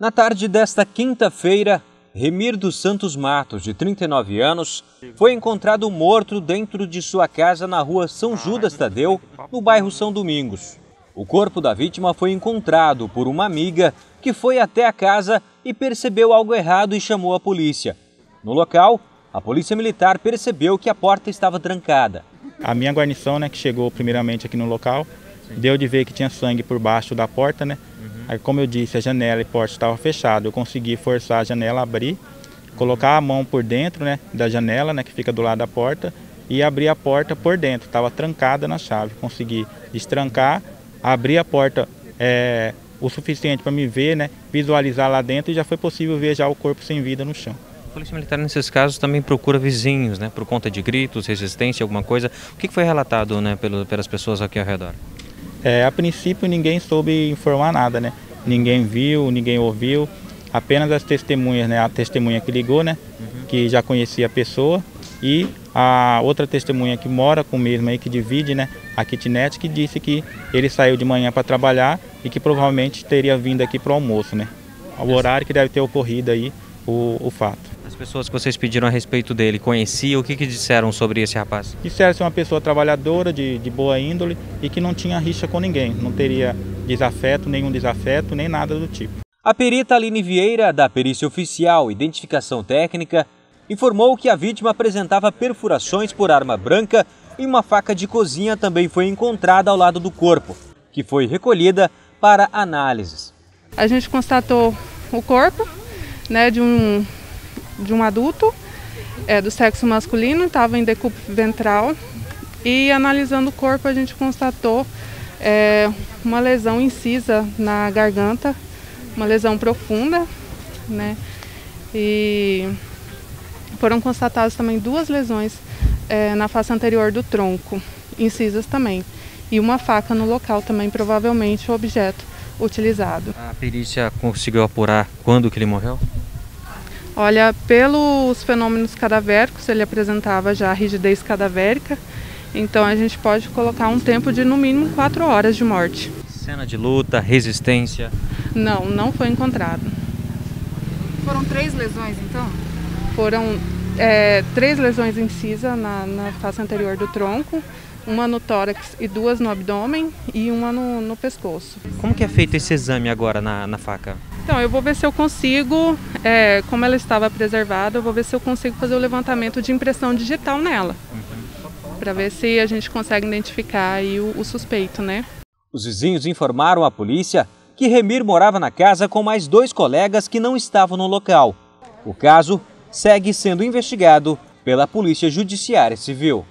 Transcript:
Na tarde desta quinta-feira, Remir dos Santos Matos, de 39 anos, foi encontrado morto dentro de sua casa na rua São Judas Tadeu, no bairro São Domingos. O corpo da vítima foi encontrado por uma amiga que foi até a casa e percebeu algo errado e chamou a polícia. No local, a polícia militar percebeu que a porta estava trancada. A minha guarnição, que chegou primeiramente aqui no local, deu de ver que tinha sangue por baixo da porta, Aí, como eu disse, a janela e porta estavam fechadas. Eu consegui forçar a janela a abrir, colocar a mão por dentro, da janela, que fica do lado da porta, e abrir a porta por dentro. Estava trancada na chave. Consegui destrancar, abrir a porta o suficiente para me ver, visualizar lá dentro, e já foi possível ver já o corpo sem vida no chão. A Polícia Militar, nesses casos, também procura vizinhos, por conta de gritos, resistência, alguma coisa. O que foi relatado, pelas pessoas aqui ao redor? A princípio ninguém soube informar nada, Ninguém viu, ninguém ouviu, apenas as testemunhas, a testemunha que ligou, que já conhecia a pessoa, e a outra testemunha que mora com o mesmo aí, que divide, a kitnet, que disse que ele saiu de manhã para trabalhar e que provavelmente teria vindo aqui para o almoço, O horário que deve ter ocorrido aí o fato. As pessoas que vocês pediram a respeito dele, conheciam? O que disseram sobre esse rapaz? Disseram ser uma pessoa trabalhadora, de boa índole, e que não tinha rixa com ninguém, não teria nenhum desafeto, nem nada do tipo. A perita Aline Vieira, da Perícia Oficial Identificação Técnica, informou que a vítima apresentava perfurações por arma branca e uma faca de cozinha também foi encontrada ao lado do corpo, que foi recolhida para análises. A gente constatou o corpo, de um adulto do sexo masculino, estava em decúbito ventral, e analisando o corpo a gente constatou uma lesão incisa na garganta, uma lesão profunda, e foram constatadas também 2 lesões na face anterior do tronco, incisas também, e uma faca no local também, provavelmente o objeto utilizado. A perícia conseguiu apurar quando que ele morreu? Olha, pelos fenômenos cadavéricos, ele apresentava já rigidez cadavérica, então a gente pode colocar um tempo de no mínimo 4 horas de morte. Cena de luta, resistência? Não foi encontrado. Foram 3 lesões então? Foram 3 lesões incisas na face anterior do tronco, uma no tórax e 2 no abdômen e uma no pescoço. Como que é feito esse exame agora na faca? Então, eu vou ver se eu consigo, como ela estava preservada, eu vou ver se eu consigo fazer o levantamento de impressão digital nela, para ver se a gente consegue identificar aí o suspeito, Os vizinhos informaram à polícia que Remir morava na casa com mais 2 colegas que não estavam no local. O caso segue sendo investigado pela Polícia Judiciária Civil.